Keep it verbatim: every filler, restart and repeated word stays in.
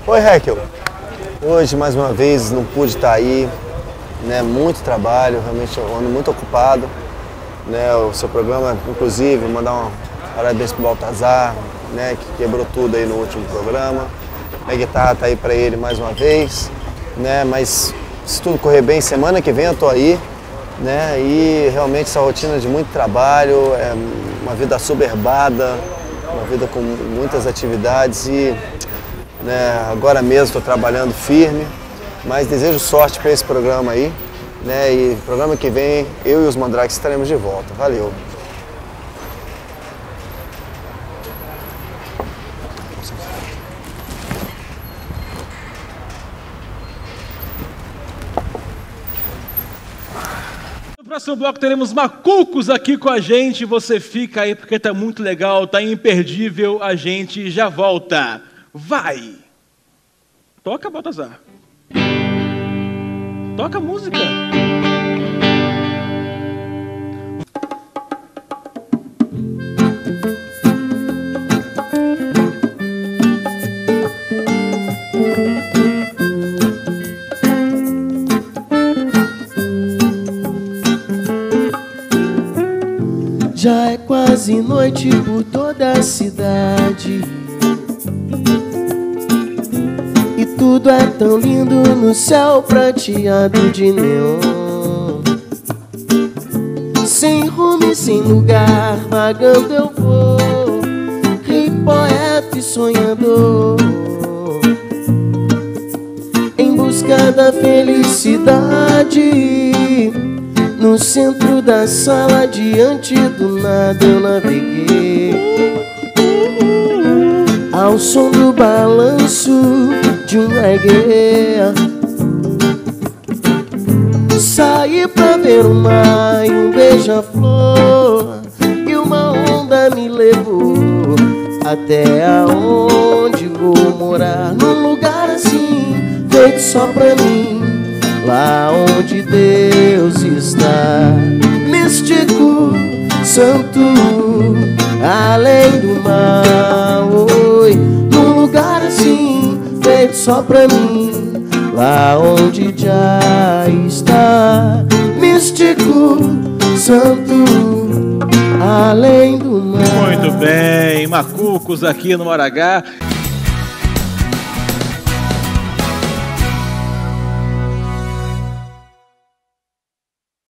Oi, Raquel. Hoje, mais uma vez, não pude estar aí, né? Muito trabalho, realmente eu ando muito ocupado, né? O seu programa, inclusive, mandar um parabéns pro Baltazar, né? Que quebrou tudo aí no último programa. A guitarra tá aí para ele mais uma vez, né? Mas se tudo correr bem, semana que vem eu tô aí, né? E realmente essa rotina de muito trabalho, é uma vida soberbada, uma vida com muitas atividades e, né, agora mesmo estou trabalhando firme, mas desejo sorte para esse programa aí, né? E programa que vem eu e os Mandrakes estaremos de volta. Valeu! No próximo bloco teremos Macucos aqui com a gente. Você fica aí porque tá muito legal, tá imperdível. A gente já volta. Vai! Toca, Baltazar. Toca a música. Já é quase noite por toda a cidade e tudo é tão lindo no céu prateado de neon. Sem rumo e sem lugar, vagando eu vou, rei, poeta e sonhador, em busca da felicidade. No centro da sala, diante do nada, eu naveguei ao som do balanço de um reggae. Saí pra ver o mar e um beija-flor, e uma onda me levou até aonde vou morar, num lugar assim, feito só pra mim, lá onde Deus está, místico, santo, além do mar. Oi, num lugar assim, feito só pra mim, lá onde já está, místico, santo, além do mar. Muito bem, Macucos aqui no Maragá.